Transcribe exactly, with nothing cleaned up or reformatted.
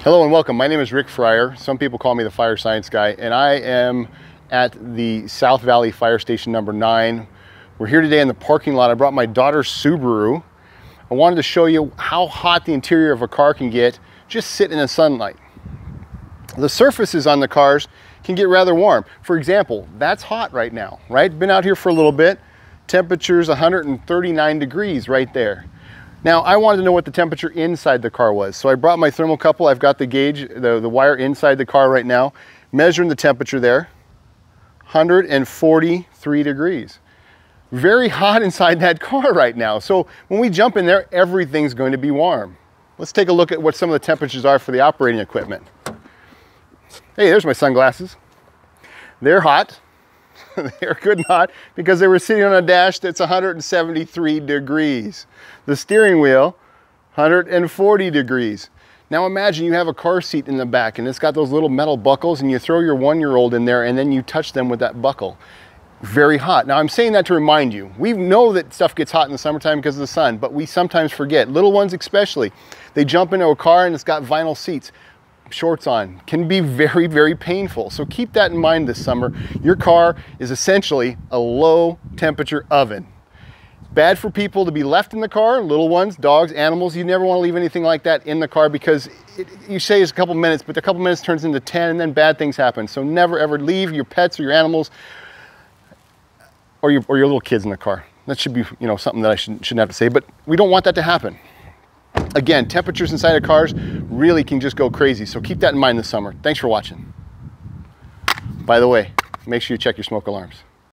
Hello and welcome. My name is Rick Freier. Some people call me the fire science guy, and I am at the South Valley Fire Station number nine. We're here today in the parking lot. I brought my daughter's Subaru. I wanted to show you how hot the interior of a car can get just sitting in the sunlight. The surfaces on the cars can get rather warm. For example, that's hot right now, right? Been out here for a little bit. Temperature's one hundred thirty-nine degrees right there. Now, I wanted to know what the temperature inside the car was, so I brought my thermocouple. I've got the gauge, the, the wire inside the car right now, measuring the temperature there, one hundred forty-three degrees. Very hot inside that car right now. So when we jump in there, everything's going to be warm. Let's take a look at what some of the temperatures are for the operating equipment. Hey, there's my sunglasses. They're hot. They're good and hot because they were sitting on a dash that's one hundred seventy-three degrees. The steering wheel, one hundred forty degrees. Now imagine you have a car seat in the back and it's got those little metal buckles, and you throw your one-year-old in there and then you touch them with that buckle. Very hot. Now I'm saying that to remind you, we know that stuff gets hot in the summertime because of the sun, but we sometimes forget. Little ones especially, they jump into a car and it's got vinyl seats. Shorts on can be very, very painful. So keep that in mind this summer. Your car is essentially a low temperature oven. Bad for people to be left in the car, little ones, dogs, animals. You never want to leave anything like that in the car because it, you say it's a couple minutes, but a couple minutes turns into ten and then bad things happen. So never ever leave your pets or your animals or your, or your little kids in the car. That should be, you know, something that I shouldn't, shouldn't have to say, but we don't want that to happen. Again, temperatures inside of cars really can just go crazy, so keep that in mind this summer. Thanks for watching. By the way, make sure you check your smoke alarms.